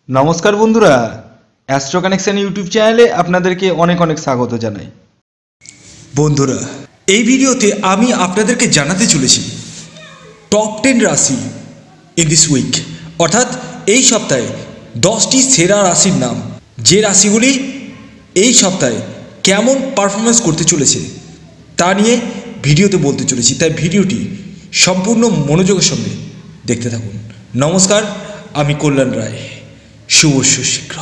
নমস্কার বন্ধুরা, astro connection YouTube চ্যানেলে আপনাদেরকে অনেক অনেক স্বাগত জানাই। বন্ধুরা, এই ভিডিওতে আমি আপনাদেরকে জানাতে চলেছি টপ 10 রাশি ইন দিস উইক, অর্থাৎ এই সপ্তাহে 10টি সেরা রাশির নাম, যে রাশিগুলি এই সপ্তাহে কেমন পারফরমেন্স করতে চলেছে তা নিয়ে ভিডিওতে বলতে চলেছি। তাই ভিডিওটি সম্পূর্ণ মনোযোগের সঙ্গে দেখতে থাকুন। নমস্কার, আমি কল্যাণ রায়। শুভ শীঘ্র।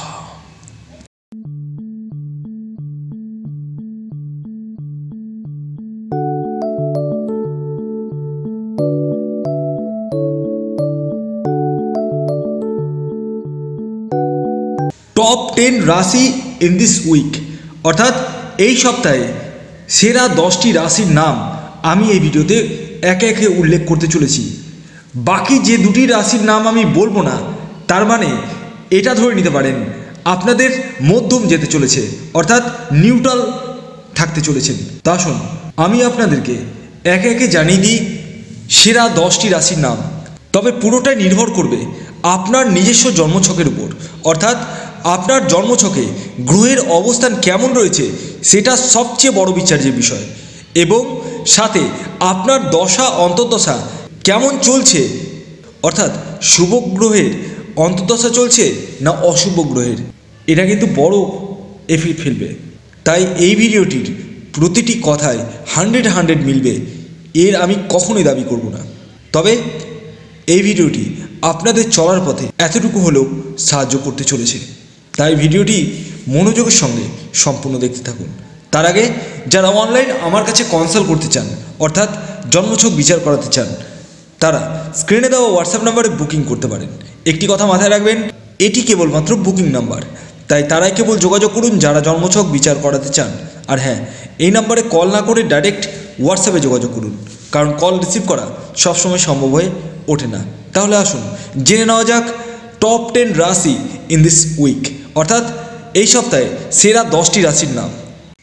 টপ 10 রাশি ইন দিস উইক, অর্থাৎ এই সপ্তাহে সেরা 10টি রাশির নাম আমি এই ভিডিওতে একে একে উল্লেখ করতে চলেছি। বাকি যে দুটি রাশির নাম আমি বলবো না, তার মানে এটা ধরে নিতে পারেন আপনাদের মধ্যম যেতে চলেছে, অর্থাৎ নিউট্রাল থাকতে চলেছেন। তা শুন, আমি আপনাদেরকে একে একে জানিয়ে দিই সেরা 10টি রাশির নাম। তবে পুরোটাই নির্ভর করবে আপনার নিজস্ব জন্মছকের উপর, অর্থাৎ আপনার জন্মছকে গ্রহের অবস্থান কেমন রয়েছে সেটা সবচেয়ে বড় বিচার্যের বিষয়, এবং সাথে আপনার দশা অন্তর্দশা কেমন চলছে, অর্থাৎ শুভ গ্রহের অন্তর্দশা চলছে না অশুভ গ্রহের, এটা কিন্তু বড় এফেক্ট ফেলবে। তাই এই ভিডিওটির প্রতিটি কথায় 100 মিলবে, এর আমি কখনোই দাবি করব না। তবে এই ভিডিওটি আপনাদের চলার পথে এতটুকু হলেও সাহায্য করতে চলেছে। তাই ভিডিওটি মনোযোগের সঙ্গে সম্পূর্ণ দেখতে থাকুন। তার আগে যারা অনলাইন আমার কাছে কনসাল্ট করতে চান, অর্থাৎ জন্মছক বিচার করাতে চান, তারা স্ক্রিনে দেওয়া হোয়াটসঅ্যাপ নাম্বারে বুকিং করতে পারেন। একটি কথা মাথায় রাখবেন, এটি কেবলমাত্র বুকিং নাম্বার, তাই তারাই কেবল যোগাযোগ করুন যারা জন্মছক বিচার করাতে চান। আর হ্যাঁ, এই নাম্বারে কল না করে ডাইরেক্ট হোয়াটসঅ্যাপে যোগাযোগ করুন, কারণ কল রিসিভ করা সবসময় সম্ভব হয়ে ওঠে না। তাহলে আসুন জেনে নেওয়া যাক টপ 10 রাশি ইন দিস উইক, অর্থাৎ এই সপ্তাহে সেরা 10টি রাশির নাম।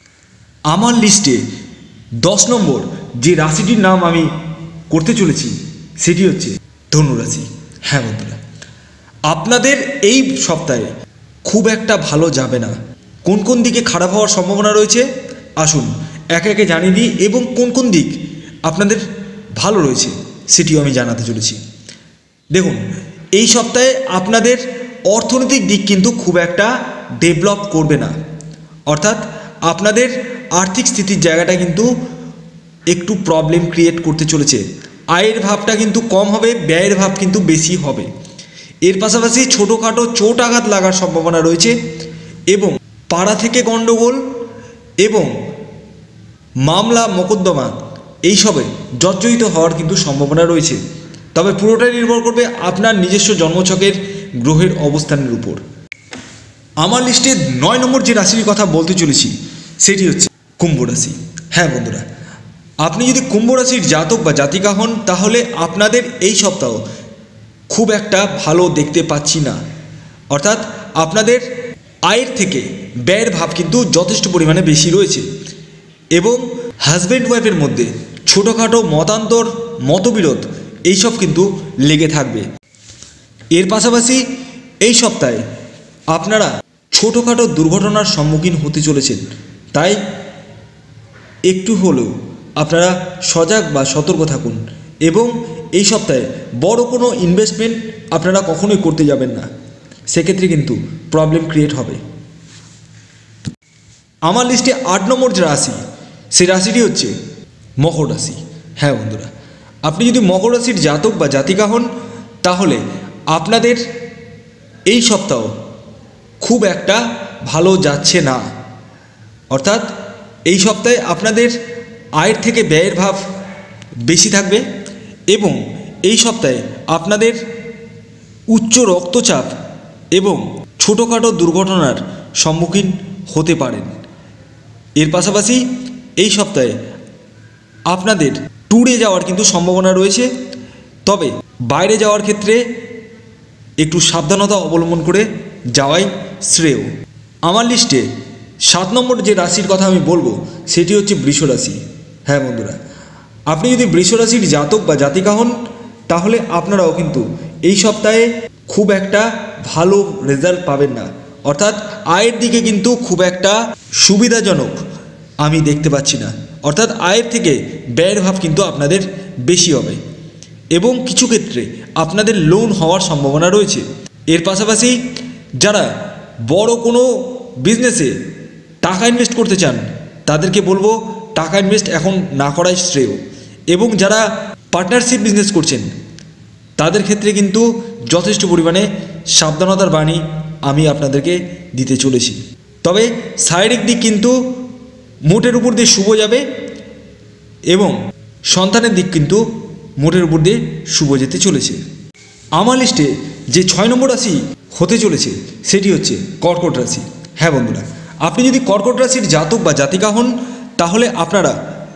আমার লিস্টে 10 নম্বর যে রাশিটির নাম আমি করতে চলেছি সেটি হচ্ছে ধনুরাশি। হ্যাঁ বন্ধুরা, আপনাদের এই সপ্তাহে খুব একটা ভালো যাবে না। কোন কোন দিকে খারাপ হওয়ার সম্ভাবনা রয়েছে আসুন একে একে জানিয়ে দিই, এবং কোন কোন দিক আপনাদের ভালো রয়েছে সেটিও আমি জানাতে চলেছি। দেখুন, এই সপ্তাহে আপনাদের অর্থনৈতিক দিক কিন্তু খুব একটা ডেভেলপ করবে না, অর্থাৎ আপনাদের আর্থিক স্থিতির জায়গাটা কিন্তু একটু প্রবলেম ক্রিয়েট করতে চলেছে। আয়ের ভাবটা কিন্তু কম হবে, ব্যয়ের ভাব কিন্তু বেশি হবে। এর পাশাপাশি ছোটোখাটো চোট আঘাত লাগার সম্ভাবনা রয়েছে, এবং পাড়া থেকে গণ্ডগোল এবং মামলা মোকদ্দমা এইসবে জর্জরিত হওয়ার কিন্তু সম্ভাবনা রয়েছে। তবে পুরোটাই নির্ভর করবে আপনার নিজস্ব জন্মছকের গ্রহের অবস্থানের উপর। আমার লিস্টে 9 নম্বর যে রাশির কথা বলতে চলেছি সেটি হচ্ছে কুম্ভ রাশি। হ্যাঁ বন্ধুরা, আপনি যদি কুম্ভ রাশির জাতক বা জাতিকা হন, তাহলে আপনাদের এই সপ্তাহ খুব একটা ভালো দেখতে পাচ্ছি না, অর্থাৎ আপনাদের আয়ের থেকে ব্যয়ের ভাব কিন্তু যথেষ্ট পরিমাণে বেশি রয়েছে, এবং হাজব্যান্ড ওয়াইফের মধ্যে ছোটোখাটো মতান্তর মতবিরোধ এইসব কিন্তু লেগে থাকবে। এর পাশাপাশি এই সপ্তাহে আপনারা ছোটোখাটো দুর্ঘটনার সম্মুখীন হতে চলেছেন, তাই একটু হলেও আপনারা সজাগ বা সতর্ক থাকুন, এবং এই সপ্তাহে বড় কোনো ইনভেস্টমেন্ট আপনারা কখনোই করতে যাবেন না, সেক্ষেত্রে কিন্তু প্রবলেম ক্রিয়েট হবে। আমার লিস্টে 8 নম্বর যে রাশি, সেই রাশিটি হচ্ছে মকর রাশি। হ্যাঁ বন্ধুরা, আপনি যদি মকর রাশির জাতক বা জাতিকা হন, তাহলে আপনাদের এই সপ্তাহ খুব একটা ভালো যাচ্ছে না, অর্থাৎ এই সপ্তাহে আপনাদের আয়ের থেকে ব্যয়ের ভাব বেশি থাকবে, এবং এই সপ্তাহে আপনাদের উচ্চ রক্তচাপ এবং ছোটোখাটো দুর্ঘটনার সম্মুখীন হতে পারেন। এর পাশাপাশি এই সপ্তাহে আপনাদের ট্যুরে যাওয়ার কিন্তু সম্ভাবনা রয়েছে, তবে বাইরে যাওয়ার ক্ষেত্রে একটু সাবধানতা অবলম্বন করে যাওয়াই শ্রেয়। আমার লিস্টে 7 নম্বর যে রাশির কথা আমি বলবো সেটি হচ্ছে বৃষ রাশি। হ্যাঁ বন্ধুরা, আপনি যদি বৃষ রাশির জাতক বা জাতিকা হন, তাহলে আপনারাও কিন্তু এই সপ্তাহে খুব একটা ভালো রেজাল্ট পাবেন না, অর্থাৎ আয়ের দিকে কিন্তু খুব একটা সুবিধাজনক আমি দেখতে পাচ্ছি না। অর্থাৎ আয়ের থেকে ব্যয়ের ভাব কিন্তু আপনাদের বেশি হবে এবং কিছু ক্ষেত্রে আপনাদের লোন হওয়ার সম্ভাবনা রয়েছে। এর পাশাপাশি যারা বড় কোনো বিজনেসে টাকা ইনভেস্ট করতে চান তাদেরকে বলবো টাকা ইনভেস্ট এখন না করাই শ্রেয়। এবং যারা পার্টনারশিপ বিজনেস করছেন তাদের ক্ষেত্রে কিন্তু যথেষ্ট পরিমাণে সাবধানতার বাণী আমি আপনাদেরকে দিতে চলেছি। তবে শারীরিক দিক কিন্তু মোটের উপর দিয়ে শুভ যাবে এবং সন্তানের দিক কিন্তু মোটের উপর দিয়ে শুভ যেতে চলেছে। আমার লিস্টে যে 6 নম্বর রাশি হতে চলেছে সেটি হচ্ছে কর্কট রাশি। হ্যাঁ বন্ধুরা, আপনি যদি কর্কট রাশির জাতক বা জাতিকা হন তাহলে আপনারা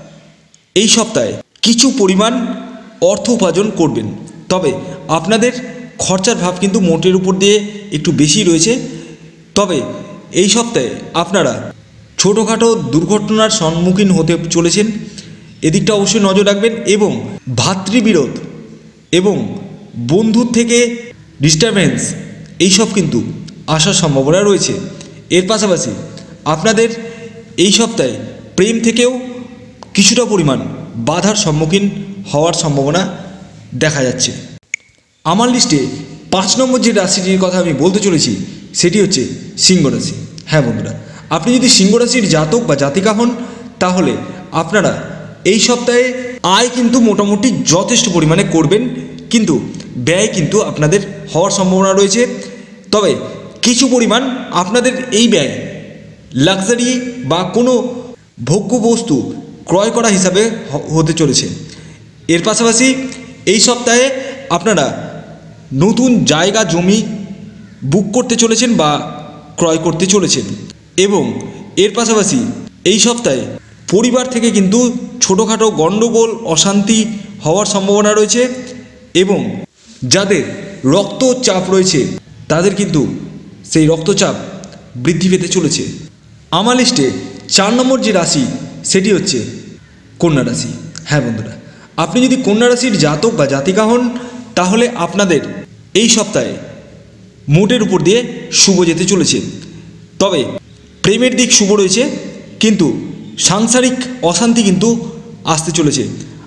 এই সপ্তাহে কিছু পরিমাণ অর্থ উপার্জন করবেন। তবে আপনাদের খরচার ভাব কিন্তু মোটের উপর দিয়ে একটু বেশি রয়েছে। তবে এই সপ্তাহে আপনারা ছোটোখাটো দুর্ঘটনার সম্মুখীন হতে চলেছেন, এদিকটা অবশ্যই নজর রাখবেন। এবং ভাতৃবিরোধ এবং বন্ধুর থেকে ডিস্টারবেন্স এইসব কিন্তু আসার সম্ভাবনা রয়েছে। এর পাশাপাশি আপনাদের এই সপ্তাহে প্রেম থেকেও কিছুটা পরিমাণ বাধার সম্মুখীন হওয়ার সম্ভাবনা দেখা যাচ্ছে। আমার লিস্টে 5 নম্বর যে রাশিটির কথা আমি বলতে চলেছি সেটি হচ্ছে সিংহ রাশি। হ্যাঁ বন্ধুরা, আপনি যদি সিংহ রাশির জাতক বা জাতিকা হন তাহলে আপনারা এই সপ্তাহে আয় কিন্তু মোটামুটি যথেষ্ট পরিমাণে করবেন, কিন্তু ব্যয় কিন্তু আপনাদের হওয়ার সম্ভাবনা রয়েছে। তবে কিছু পরিমাণ আপনাদের এই ব্যয় লাক্সারি বা কোনো ভোগ্য বস্তু ক্রয় করা হিসাবে হতে চলেছে। এর পাশাপাশি এই সপ্তাহে আপনারা নতুন জায়গা জমি বুক করতে চলেছেন বা ক্রয় করতে চলেছেন। এবং এর পাশাপাশি এই সপ্তাহে পরিবার থেকে কিন্তু ছোটোখাটো গণ্ডগোল অশান্তি হওয়ার সম্ভাবনা রয়েছে এবং যাদের রক্তচাপ রয়েছে তাদের কিন্তু সেই রক্তচাপ বৃদ্ধি পেতে চলেছে। আমার লিস্টে 4 নম্বর যে রাশি সেটি হচ্ছে কন্যা রাশি। হ্যাঁ বন্ধুরা, আপনি যদি কন্যা রাশির জাতক বা জাতিকা হন তাহলে আপনাদের এই সপ্তাহে মোটের উপর দিয়ে শুভ যেতে চলেছে। তবে প্রেমের দিক শুভ রয়েছে, কিন্তু সাংসারিক অশান্তি কিন্তু আসতে চলেছে।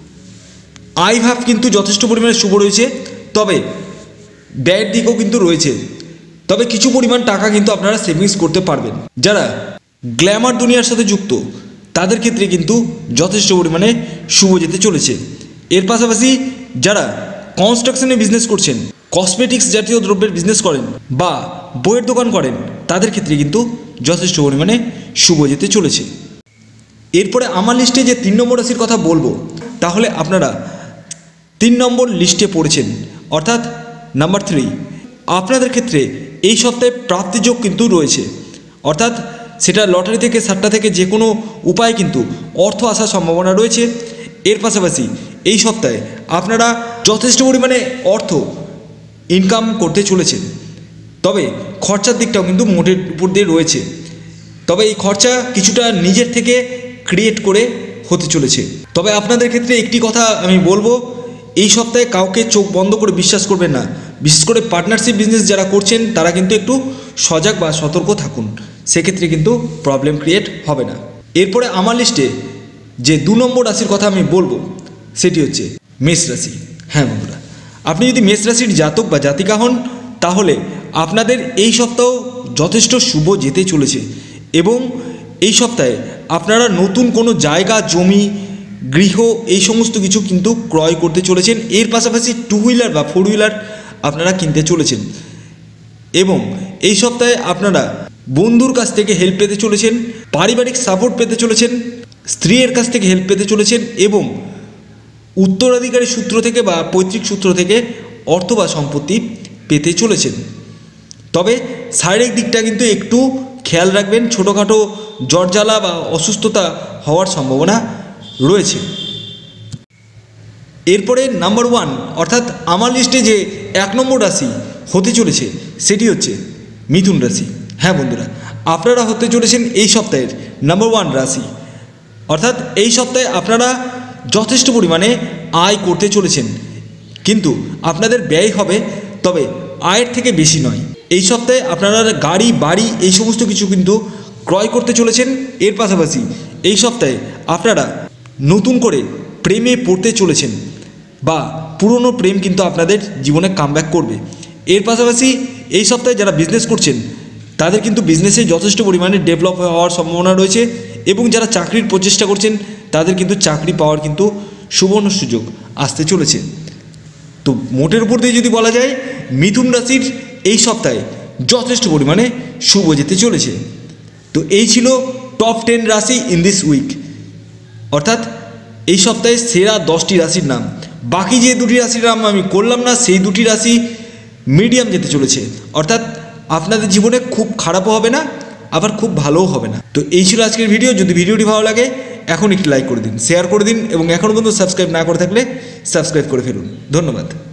আয় ভাব কিন্তু যথেষ্ট পরিমাণে শুভ রয়েছে, তবে ব্যয়ের দিকও কিন্তু রয়েছে। তবে কিছু পরিমাণ টাকা কিন্তু আপনারা সেভিংস করতে পারবেন। যারা গ্ল্যামার দুনিয়ার সাথে যুক্ত তাদের ক্ষেত্রে কিন্তু যথেষ্ট পরিমাণে শুভ যেতে চলেছে। এর পাশাপাশি যারা কনস্ট্রাকশনে বিজনেস করছেন, কসমেটিক্স জাতীয় দ্রব্যের বিজনেস করেন বা বইয়ের দোকান করেন তাদের ক্ষেত্রে কিন্তু যথেষ্ট পরিমাণে শুভ যেতে চলেছে। এরপরে আমার লিস্টে যে 3 নম্বর রাশির কথা বলবো তাহলে আপনারা 3 নম্বর লিস্টে পড়েছেন, অর্থাৎ নাম্বার 3। আপনাদের ক্ষেত্রে এই সপ্তাহে প্রাপ্তিযোগ কিন্তু রয়েছে, অর্থাৎ সেটা লটারি থেকে সাট্টা থেকে যে কোনো উপায়ে কিন্তু অর্থ আসার সম্ভাবনা রয়েছে। এর পাশাপাশি এই সপ্তাহে আপনারা যথেষ্ট পরিমাণে অর্থ ইনকাম করতে চলেছেন। তবে খরচার দিকটাও কিন্তু মোটের উপর দিয়ে রয়েছে। তবে এই খরচা কিছুটা নিজের থেকে ক্রিয়েট করে হতে চলেছে। তবে আপনাদের ক্ষেত্রে একটি কথা আমি বলবো, এই সপ্তাহে কাউকে চোখ বন্ধ করে বিশ্বাস করবেন না। বিশেষ করে পার্টনারশিপ বিজনেস যারা করছেন তারা কিন্তু একটু সজাগ বা সতর্ক থাকুন, সেক্ষেত্রে কিন্তু প্রবলেম ক্রিয়েট হবে না। এরপরে আমার লিস্টে যে 2 নম্বর রাশির কথা আমি বলবো সেটি হচ্ছে মেষ রাশি। হ্যাঁ বন্ধুরা, আপনি যদি মেষ রাশির জাতক বা জাতিকা হন তাহলে আপনাদের এই সপ্তাহ যথেষ্ট শুভ যেতে চলেছে এবং এই সপ্তাহে আপনারা নতুন কোনো জায়গা জমি গৃহ এই সমস্ত কিছু কিন্তু ক্রয় করতে চলেছেন। এর পাশাপাশি 2 হুইলার বা 4 হুইলার আপনারা কিনতে চলেছেন এবং এই সপ্তাহে আপনারা বন্ধুর কাছ থেকে হেল্প পেতে চলেছেন, পারিবারিক সাপোর্ট পেতে চলেছেন, স্ত্রীর কাছ থেকে হেল্প পেতে চলেছেন এবং উত্তরাধিকারী সূত্র থেকে বা পৈতৃক সূত্র থেকে অর্থ বা সম্পত্তি পেতে চলেছেন। তবে শারীরিক দিকটা কিন্তু একটু খেয়াল রাখবেন, ছোটোখাটো জ্বরজ্বালা বা অসুস্থতা হওয়ার সম্ভাবনা রয়েছে। এরপরে নাম্বার 1 অর্থাৎ আমার লিস্টে যে 1 নম্বর রাশি হতে চলেছে সেটি হচ্ছে মিথুন রাশি। হ্যাঁ বন্ধুরা, আপনারা হতে চলেছেন এই সপ্তাহের নাম্বার 1 রাশি, অর্থাৎ এই সপ্তাহে আপনারা যথেষ্ট পরিমাণে আয় করতে চলেছেন, কিন্তু আপনাদের ব্যয় হবে, তবে আয়ের থেকে বেশি নয়। এই সপ্তাহে আপনারা গাড়ি বাড়ি এই সমস্ত কিছু কিন্তু ক্রয় করতে চলেছেন। এর পাশাপাশি এই সপ্তাহে আপনারা নতুন করে প্রেমে পড়তে চলেছেন বা পুরনো প্রেম কিন্তু আপনাদের জীবনে কামব্যাক করবে। এর পাশাপাশি এই সপ্তাহে যারা বিজনেস করছেন তাদের কিন্তু বিজনেসে যথেষ্ট পরিমাণে ডেভেলপ হওয়ার সম্ভাবনা রয়েছে এবং যারা চাকরির প্রচেষ্টা করছেন তাদের কিন্তু চাকরি পাওয়ার কিন্তু সুবর্ণ সুযোগ আসতে চলেছে। তো মোটের উপর দিয়ে যদি বলা যায় মিথুন রাশির এই সপ্তাহে যথেষ্ট পরিমাণে শুভ যেতে চলেছে। তো এই ছিল টপ 10 রাশি ইন দিস উইক, অর্থাৎ এই সপ্তাহে সেরা 10টি রাশির নাম। বাকি যে 2টি রাশির নাম আমি করলাম না সেই 2টি রাশি মিডিয়াম যেতে চলেছে, অর্থাৎ আপনাদের জীবনে খুব খারাপও হবে না আবার খুব ভালোও হবে না। তো এই ছিল আজকের ভিডিও। যদি ভিডিওটি ভালো লাগে এখন একটি লাইক করে দিন, শেয়ার করে দিন এবং এখনও পর্যন্ত সাবস্ক্রাইব না করে থাকলে সাবস্ক্রাইব করে ফেলুন। ধন্যবাদ।